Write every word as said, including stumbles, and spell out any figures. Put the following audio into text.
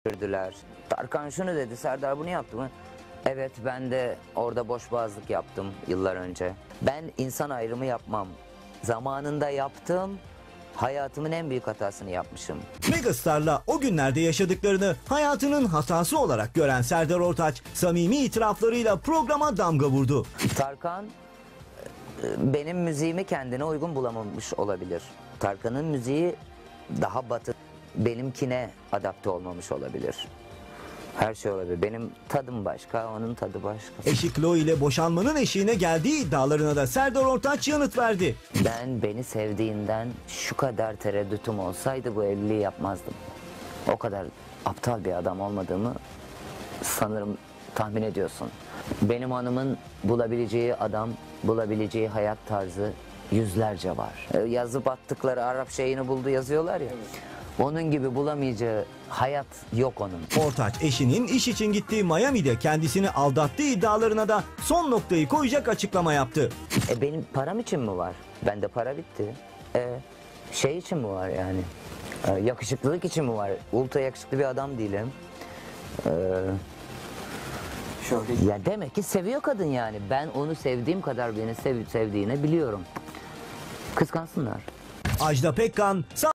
Gördüler. Tarkan şunu dedi, Serdar bunu yaptı mı? Evet, ben de orada boşboğazlık yaptım yıllar önce. Ben insan ayrımı yapmam. Zamanında yaptım, hayatımın en büyük hatasını yapmışım. Megastar'la o günlerde yaşadıklarını hayatının hatası olarak gören Serdar Ortaç, samimi itiraflarıyla programa damga vurdu. Tarkan benim müziğimi kendine uygun bulamamış olabilir. Tarkan'ın müziği daha batı, benimkine adapte olmamış olabilir. Her şey olabilir. Benim tadım başka, onun tadı başka. Eşi Chloe ile boşanmanın eşiğine geldiği iddialarına da Serdar Ortaç yanıt verdi. Ben beni sevdiğinden şu kadar tereddütüm olsaydı bu evliliği yapmazdım. O kadar aptal bir adam olmadığımı sanırım tahmin ediyorsun. Benim hanımın bulabileceği adam, bulabileceği hayat tarzı yüzlerce var. E, Yazıp attıkları Arap şeyini buldu yazıyorlar ya. Onun gibi bulamayacağı hayat yok onun. Ortaç eşinin iş için gittiği Miami'de kendisini aldattığı iddialarına da son noktayı koyacak açıklama yaptı. E benim param için mi var? Bende para bitti. E, şey için mi var yani? E, yakışıklılık için mi var? Ultra yakışıklı bir adam değilim. E, ya demek ki seviyor kadın yani. Ben onu sevdiğim kadar beni sev sevdiğini biliyorum. Kıskansınlar. Ajda Pekkan